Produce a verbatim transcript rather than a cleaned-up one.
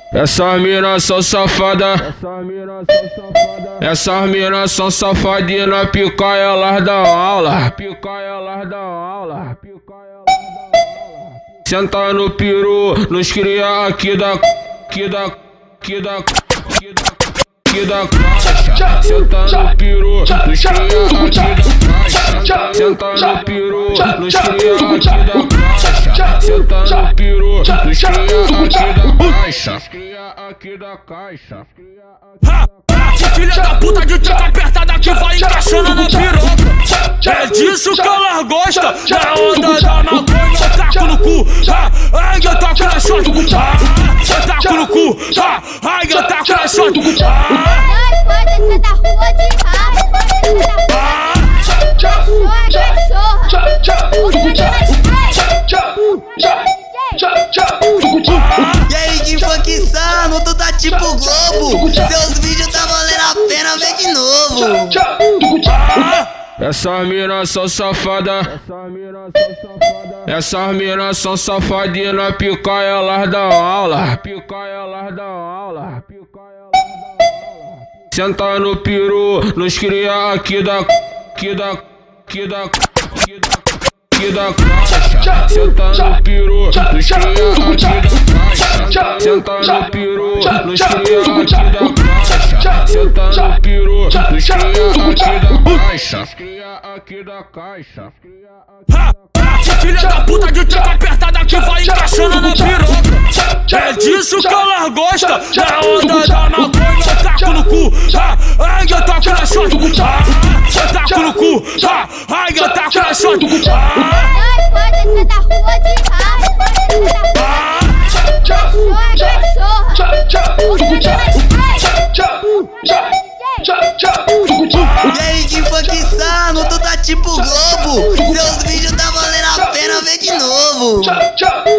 Essas minas são safadas, essas minas são safadinha, pica elas da aula, pica elas da aula, senta no peru, nos cria aqui da, aqui da, aqui da, aqui da, aqui da caixa, senta no peru, nos cria aqui da caixa, senta no peru, nos cria aqui da caixa, senta no peru, nos cria aqui da caixa, cria aqui da caixa. Filha da puta de teta apertada que vai encaixando na piroca. É disso que elas gostam, da onda da maconha. Eu taco no cu, ai eu taco na shot. Eu taco no cu, ai eu taco na shot. Nós pode ser da rua de raça, pode ser da rua. Cachorra, cachorra, o que tá na E aí, que funk insano, tu tá tipo Globo. Seus vídeos tá valendo a pena, vem de novo. Essas minas são safadas, essas minas são safadinha, pica elas da aula, pica elas da aula, senta no peru, nos cria aqui da, aqui da, aqui da, aqui da, aqui da caixa, senta no peru, nos cria aqui da caixa, senta no peru, nos cria aqui da caixa, senta no peru, nos cria aqui da caixa, cria aqui da caixa. Filha da puta de teta apertada que vai encaixando na piroca. É disso que elas gostam, da onda da maconha. Eu taco no cu, ai eu taco na shot. Eu taco no cu, ai eu taco na shot. Nós pode ser da rua de raça, pode ser da rua. Cachorra, cachorra, o que tá na E aí, que funk insano, tu tá tipo Globo. Seus vídeos tá valendo a pena, vem de novo.